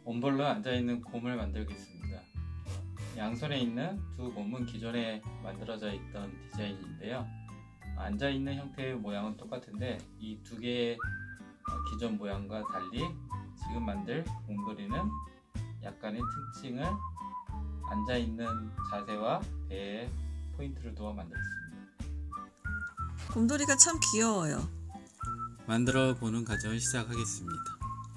옴볼로 앉아있는 곰을 만들겠습니다. 양손에 있는 두 곰은 기존에 만들어져 있던 디자인인데요. 앉아있는 형태의 모양은 똑같은데 이 두 개의 기존 모양과 달리 지금 만들 곰돌이는 약간의 특징을 앉아있는 자세와 배에 포인트를 두어 만들었습니다. 곰돌이가 참 귀여워요. 만들어 보는 과정을 시작하겠습니다.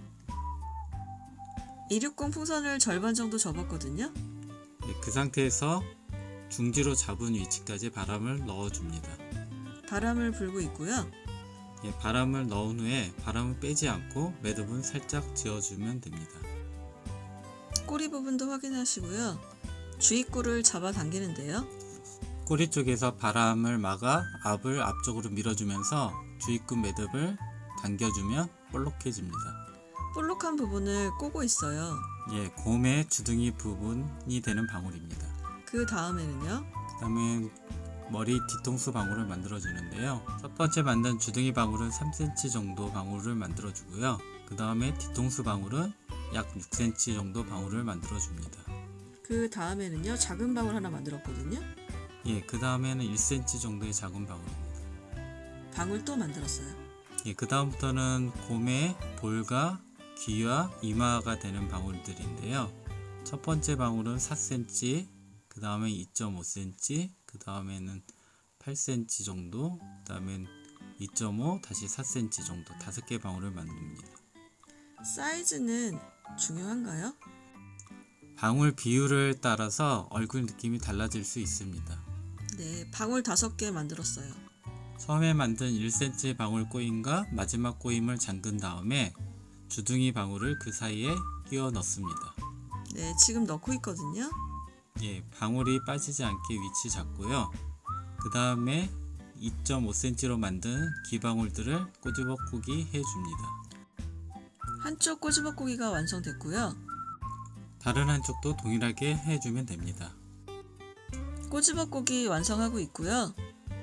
260 풍선을 절반 정도 접었거든요. 그 상태에서 중지로 잡은 위치까지 바람을 넣어줍니다. 바람을 불고 있고요. 바람을 넣은 후에 바람을 빼지 않고 매듭은 살짝 지어주면 됩니다. 꼬리 부분도 확인하시고요. 주입구를 잡아 당기는데요. 꼬리 쪽에서 바람을 막아 앞을 앞쪽으로 밀어주면서 주입구 매듭을 당겨주면 볼록해집니다. 볼록한 부분을 꼬고 있어요. 곰의 주둥이 부분이 되는 방울입니다. 그 다음에는요. 그 다음에 머리 뒤통수 방울을 만들어 주는데요. 첫 번째 만든 주둥이 방울은 3cm 정도 방울을 만들어 주고요. 그 다음에 뒤통수 방울은 약 6cm 정도 방울을 만들어 줍니다. 그 다음에는요. 작은 방울 하나 만들었거든요. 그 다음에는 1cm 정도의 작은 방울입니다. 방울 또 만들었어요. 그 다음부터는 곰의 볼과 귀와 이마가 되는 방울들인데요. 첫 번째 방울은 4cm, 그 다음에 2.5cm, 그 다음에는 8cm 정도, 그 다음엔 2.5, 다시 4cm 정도 5개 방울을 만듭니다. 사이즈는 중요한가요? 방울 비율을 따라서 얼굴 느낌이 달라질 수 있습니다. 네, 방울 5개 만들었어요. 처음에 만든 1cm 방울 꼬임과 마지막 꼬임을 잠근 다음에 주둥이 방울을 그 사이에 끼워 넣습니다. 네, 지금 넣고 있거든요. 방울이 빠지지 않게 위치 잡고요. 그 다음에 2.5cm로 만든 기방울들을 꼬집어꾸기 해줍니다. 한쪽 꼬집어꾸기가 완성됐고요. 다른 한쪽도 동일하게 해주면 됩니다. 꼬집어꾸기 완성하고 있고요.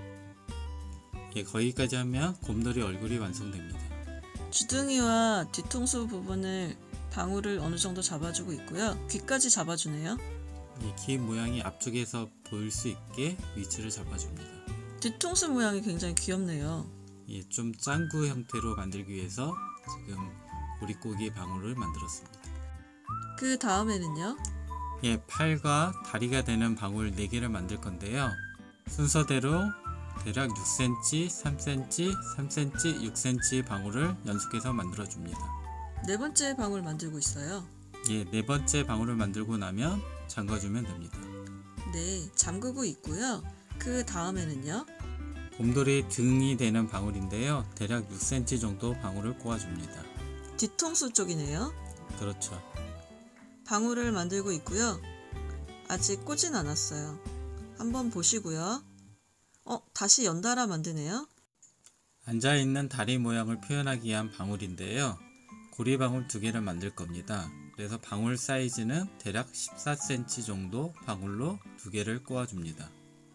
거기까지 하면 곰돌이 얼굴이 완성됩니다. 주둥이와 뒤통수 부분을 방울을 어느 정도 잡아주고 있고요. 귀까지 잡아주네요. 귀 모양이 앞쪽에서 보일 수 있게 위치를 잡아줍니다. 뒤통수 모양이 굉장히 귀엽네요. 좀 짱구 형태로 만들기 위해서 지금 고리꼬기 방울을 만들었습니다. 그 다음에는요. 팔과 다리가 되는 방울 4개를 만들 건데요. 순서대로 대략 6cm, 3cm, 3cm, 6cm 방울을 연속해서 만들어줍니다. 네 번째 방울 만들고 있어요. 네 번째 방울을 만들고 나면 잠가주면 됩니다. 네, 잠그고 있고요. 그 다음에는요. 곰돌이 등이 되는 방울인데요. 대략 6cm 정도 방울을 꼬아줍니다. 뒤통수 쪽이네요. 그렇죠. 방울을 만들고 있고요. 아직 꼬진 않았어요. 한번 보시고요. 다시 연달아 만드네요. 앉아있는 다리 모양을 표현하기 위한 방울인데요. 고리방울 2개를 만들 겁니다. 그래서 방울 사이즈는 대략 14cm 정도 방울로 2개를 꼬아줍니다.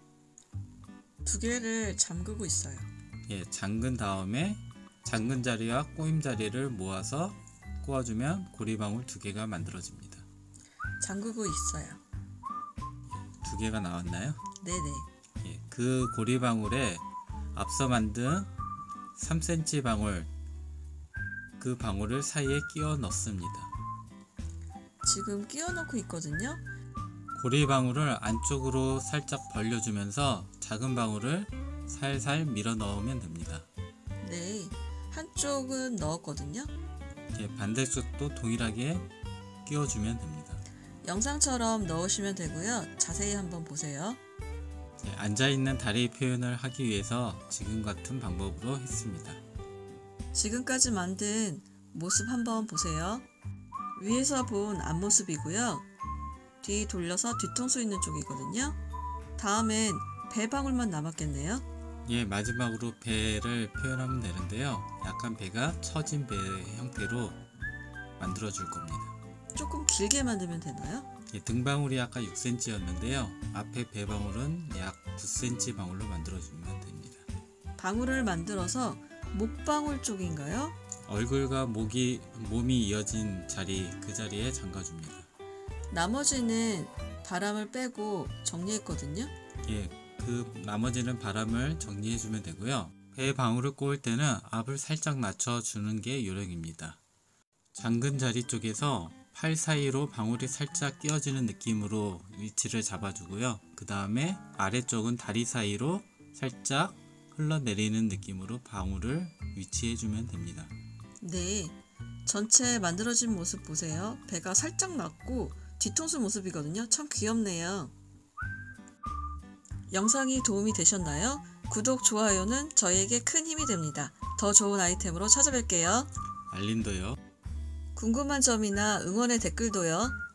2개를 잠그고 있어요. 잠근 다음에 잠근 자리와 꼬임 자리를 모아서 꼬아주면 고리방울 2개가 만들어집니다. 잠그고 있어요. 2개가 나왔나요? 네네. 그 고리방울에 앞서 만든 3cm 방울, 그 방울을 사이에 끼워 넣습니다. 지금 끼워 넣고 있거든요. 고리방울을 안쪽으로 살짝 벌려주면서 작은 방울을 살살 밀어 넣으면 됩니다. 네, 한쪽은 넣었거든요. 반대쪽도 동일하게 끼워주면 됩니다. 영상처럼 넣으시면 되고요. 자세히 한번 보세요. 앉아있는 다리 표현을 하기 위해서 지금 같은 방법으로 했습니다. 지금까지 만든 모습 한번 보세요. 위에서 본 앞모습이고요. 뒤 돌려서 뒤통수 있는 쪽이거든요. 다음엔 배 방울만 남았겠네요. 마지막으로 배를 표현하면 되는데요. 약간 배가 처진 배 형태로 만들어 줄 겁니다. 조금 길게 만들면 되나요? 등방울이 아까 6cm였는데요. 앞에 배 방울은 약 9cm 방울로 만들어 주면 됩니다. 방울을 만들어서 목방울 쪽인가요? 얼굴과 몸이 이어진 자리, 그 자리에 잠가줍니다. 나머지는 바람을 빼고 정리했거든요. 예, 그 나머지는 바람을 정리해주면 되고요. 배에 방울을 꼬을 때는 압을 살짝 낮춰주는 게 요령입니다. 잠근 자리 쪽에서 팔 사이로 방울이 살짝 끼어지는 느낌으로 위치를 잡아주고요. 그 다음에 아래쪽은 다리 사이로 살짝 흘러내리는 느낌으로 방울을 위치해주면 됩니다. 네, 전체 만들어진 모습 보세요. 배가 살짝 낮고 뒤통수 모습이거든요. 참 귀엽네요. 영상이 도움이 되셨나요? 구독, 좋아요는 저희에게 큰 힘이 됩니다. 더 좋은 아이템으로 찾아뵐게요. 알림도요. 궁금한 점이나 응원의 댓글도요.